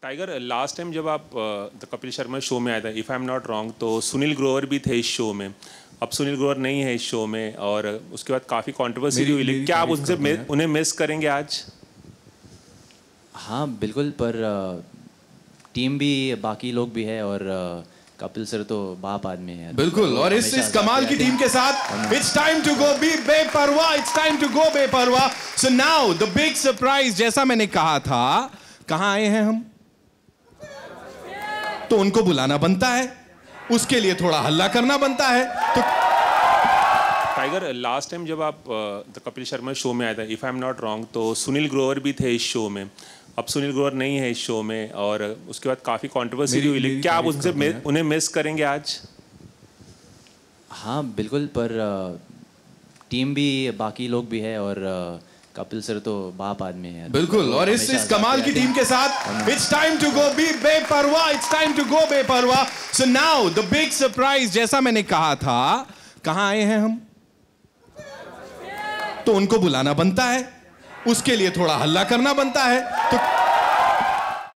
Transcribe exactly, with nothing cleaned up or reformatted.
Tiger, last time जब आप the Kapil Sharma show में आए थे, if I am not wrong, तो सुनील ग्रोवर भी थे इस शो में। अब सुनील ग्रोवर नहीं है इस शो में और उसके बाद काफ़ी कंट्रोवर्सी हुई, लेकिन क्या आप उनसे उन्हें मिस करेंगे आज? हाँ बिल्कुल, पर टीम भी, बाकी लोग भी है और कपिल सर तो बाप आदमी है। बिल्कुल, और इस इस कमाल की टीम के साथ it's time to go be बेपरवाह, इट्स टाइम टू गो बेपरवाह। So now the big surprise, जैसा मैंने कहा था, कहां आए हैं हम? तो उनको बुलाना बनता है, उसके लिए थोड़ा हल्ला करना बनता है। तो टाइगर, लास्ट टाइम जब आप द कपिल शर्मा शो में आए थे, if I am not wrong, तो सुनील ग्रोवर भी थे इस शो में। अब सुनील ग्रोवर नहीं है इस शो में और उसके बाद काफ़ी कंट्रोवर्सी हुई, लेकिन क्या आप उनसे उन्हें मिस करेंगे आज? हाँ बिल्कुल, पर टीम भी, बाकी लोग भी है और कपिल सर तो बाप आदमी है। बिल्कुल, और इस इस कमाल की टीम के साथ it's time to go be बेपरवाह, इट्स टाइम टू गो बेपरवाह। So now the big surprise, जैसा मैंने कहा था, कहां आए हैं हम? तो उनको बुलाना बनता है, उसके लिए थोड़ा हल्ला करना बनता है। तो